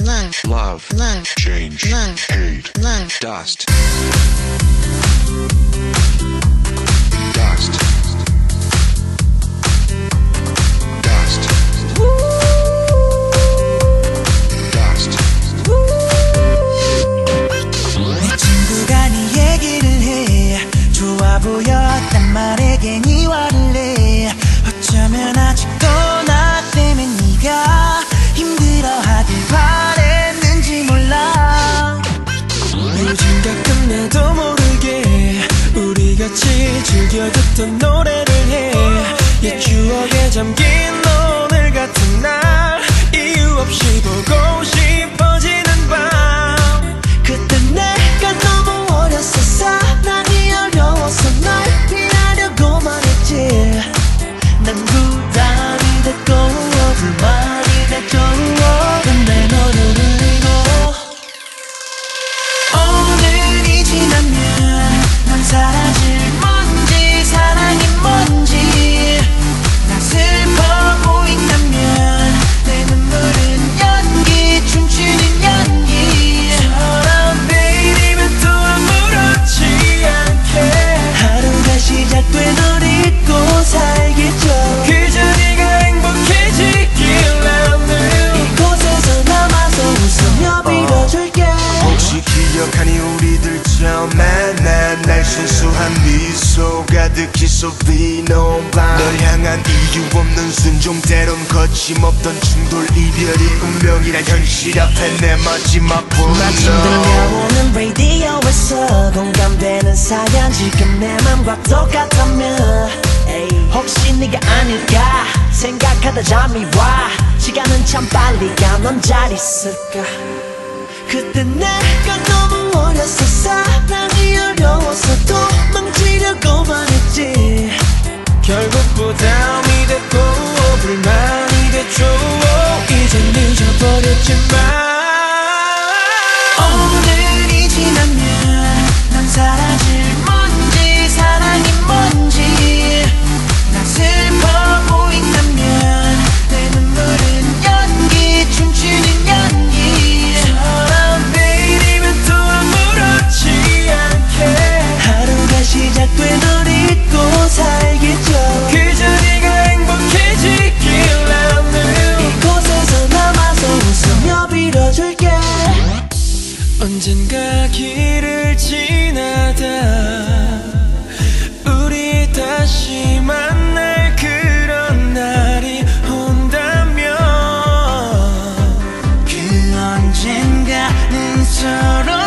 love, change, hate, dust, dust, dust, dust. 내 친구가 네 얘기를 해. 좋아 보였단 말에 괜히 화를 내. 어쩌면 아직도 나 때문에 네가 힘들어하길 바랬는지 몰라. 요즘 가끔 나도 모르게 우리 같이 즐겨 듣던 노래를 해. 옛 추억에 잠긴 오늘 같은 날 이유 없이 보고 싶어지는 밤. 그때 내가 너무 어렸어. 사랑이 어려워서 날 피하려고만 했지. 난 부담이 됐고 불만이 됐죠. 근데 너를 울고 오늘이 지나면 넌 사라질 뭔지 사랑이 뭔지 나 슬퍼 보인다면 내 눈물은 연기 춤추는 연기처럼 내일이면 또 아무렇지 않게 하루가 시작돼 널 잊고 살겠죠. 그저 네가 행복해지길 나는 이곳에서 남아서 웃으며 빌어줄게. 혹시 기억하니 우리들 처음 만난 날 순수한 미소 가득히 쏟아놓은 밤. 널 향한 이유 없는 순종 때론 거침없던 충돌 이별이 운명이란 현실 앞에 내 마지막 불러. 마침 들려오는 라디오에서 공감되는 사연 지금 내 맘과 똑같다면 혹시 네가 아닐까 생각하다 잠이 와. 시간은 참 빨리 가. 넌 잘 있을까. 그때 내가 너무 어렸어. 사랑이 어려워서 도망치려고만 했지. 결국 부담이 됐고 불만이 됐죠. 이젠 잊어버렸지만 오늘이 지나면 난 사라질 뭔지 사랑이 뭔지 나 슬퍼 보인다면 내 눈물은 연기 춤추는 연기처럼 내일이면 또 아무렇지 않게 하루가 시작돼 널 잊고 살겠죠. 그저 네가 행복해지길 나는 이곳에서 남아서 웃으며 빌어줄게. 언젠가 길을 지나다 우리 다시 만날 그런 날이 온다면 그 언젠가는 서로